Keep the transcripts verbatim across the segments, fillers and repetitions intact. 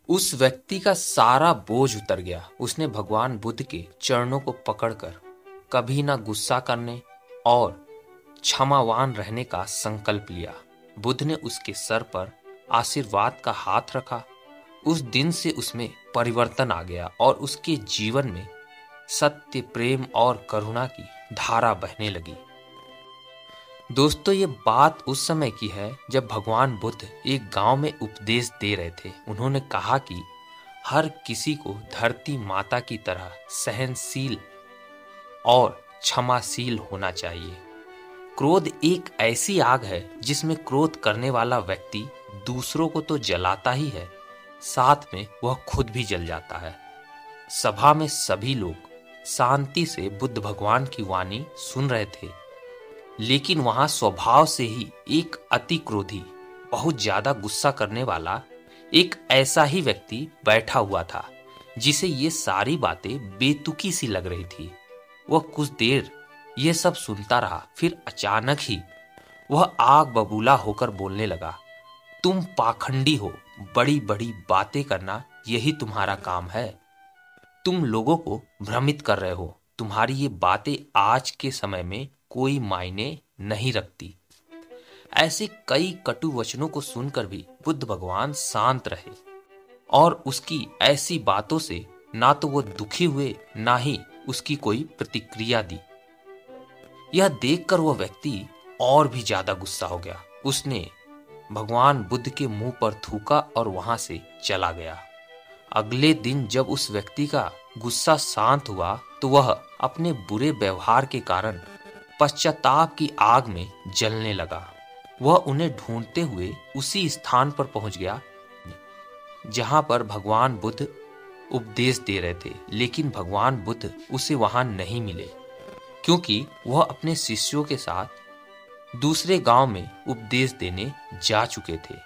उस व्यक्ति का सारा बोझ उतर गया। उसने भगवान बुद्ध के चरणों को पकड़कर कभी ना गुस्सा करने और क्षमावान रहने का संकल्प लिया। बुद्ध ने उसके सर पर आशीर्वाद का हाथ रखा। उस दिन से उसमें परिवर्तन आ गया और उसके जीवन में सत्य, प्रेम और करुणा की धारा बहने लगी। दोस्तों, ये बात उस समय की है जब भगवान बुद्ध एक गांव में उपदेश दे रहे थे। उन्होंने कहा कि हर किसी को धरती माता की तरह सहनशील और क्षमाशील होना चाहिए। क्रोध एक ऐसी आग है जिसमें क्रोध करने वाला व्यक्ति दूसरों को तो जलाता ही है, साथ में वह खुद भी जल जाता है। सभा में सभी लोग शांति से बुद्ध भगवान की वाणी सुन रहे थे, लेकिन वहां स्वभाव से ही एक अति क्रोधी, बहुत ज्यादा गुस्सा करने वाला एक ऐसा ही व्यक्ति बैठा हुआ था जिसे ये सारी बातें बेतुकी सी लग रही थी। वह कुछ देर ये सब सुनता रहा, फिर अचानक ही वह आग बबूला होकर बोलने लगा, तुम पाखंडी हो, बड़ी बड़ी बातें करना यही तुम्हारा काम है। तुम लोगों को भ्रमित कर रहे हो। तुम्हारी ये बातें आज के समय में कोई मायने नहीं रखती। ऐसे कई कटु वचनों को सुनकर भी बुद्ध भगवान शांत रहे और उसकी ऐसी बातों से ना तो वो दुखी हुए, ना ही उसकी कोई प्रतिक्रिया दी। यह देखकर वह व्यक्ति और भी ज्यादा गुस्सा हो गया। उसने भगवान बुद्ध के मुंह पर थूका और वहां से चला गया। अगले दिन जब उस व्यक्ति का गुस्सा शांत हुआ तो वह अपने बुरे व्यवहार के कारण पश्चाताप की आग में जलने लगा। वह उन्हें ढूंढते हुए उसी स्थान पर पहुंच गया जहां पर भगवान बुद्ध उपदेश दे रहे थे, लेकिन भगवान बुद्ध उसे वहां नहीं मिले, क्योंकि वह अपने शिष्यों के साथ दूसरे गांव में उपदेश देने जा चुके थे।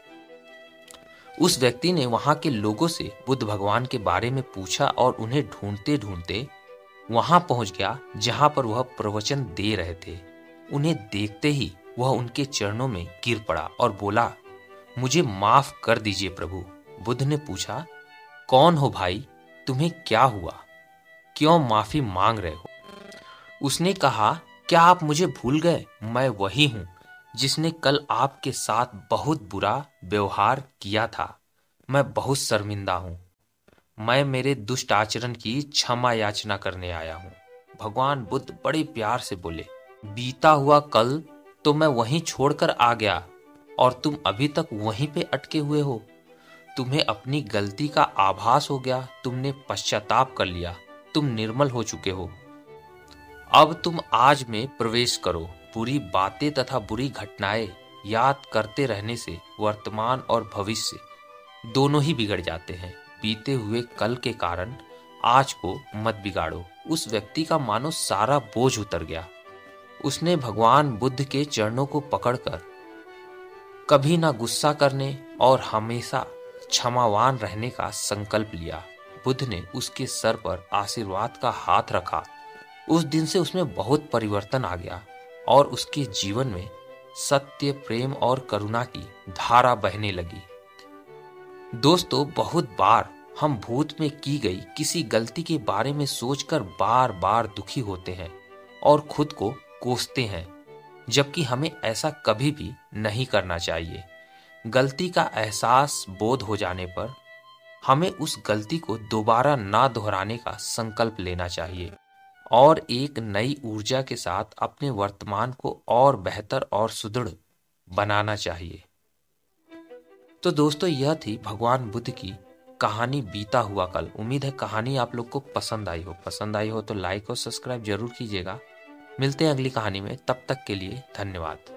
उस व्यक्ति ने वहां के लोगों से बुद्ध भगवान के बारे में पूछा और उन्हें ढूंढते ढूंढते वहां पहुंच गया जहां पर वह प्रवचन दे रहे थे। उन्हें देखते ही वह उनके चरणों में गिर पड़ा और बोला, मुझे माफ कर दीजिए प्रभु। बुद्ध ने पूछा, कौन हो भाई, तुम्हें क्या हुआ, क्यों माफी मांग रहे हो? उसने कहा, क्या आप मुझे भूल गए? मैं वही हूं जिसने कल आपके साथ बहुत बुरा व्यवहार किया था। मैं बहुत शर्मिंदा हूं। मैं मेरे दुष्ट आचरण की क्षमा याचना करने आया हूं। भगवान बुद्ध बड़े प्यार से बोले, बीता हुआ कल तो मैं वहीं छोड़कर आ गया और तुम अभी तक वहीं पे अटके हुए हो। तुम्हें अपनी गलती का आभास हो गया, तुमने पश्चाताप कर लिया, तुम निर्मल हो चुके हो। अब तुम आज में प्रवेश करो। बुरी बातें तथा बुरी घटनाएं याद करते रहने से वर्तमान और भविष्य दोनों ही बिगड़ जाते हैं। बीते हुए कल के कारण आज को मत बिगाड़ो। उस व्यक्ति का मानो सारा बोझ उतर गया। उसने भगवान बुद्ध के चरणों को पकड़कर कभी ना गुस्सा करने और हमेशा क्षमावान रहने का संकल्प लिया। बुद्ध ने उसके सर पर आशीर्वाद का हाथ रखा। उस दिन से उसमें बहुत परिवर्तन आ गया और उसके जीवन में सत्य, प्रेम और करुणा की धारा बहने लगी। दोस्तों, बहुत बार हम भूत में की गई किसी गलती के बारे में सोचकर बार बार दुखी होते हैं और खुद को कोसते हैं, जबकि हमें ऐसा कभी भी नहीं करना चाहिए। गलती का एहसास बोध हो जाने पर हमें उस गलती को दोबारा ना दोहराने का संकल्प लेना चाहिए और एक नई ऊर्जा के साथ अपने वर्तमान को और बेहतर और सुदृढ़ बनाना चाहिए। तो दोस्तों, यह थी भगवान बुद्ध की कहानी बीता हुआ कल। उम्मीद है कहानी आप लोग को पसंद आई हो। पसंद आई हो तो लाइक और सब्सक्राइब जरूर कीजिएगा। मिलते हैं अगली कहानी में, तब तक के लिए धन्यवाद।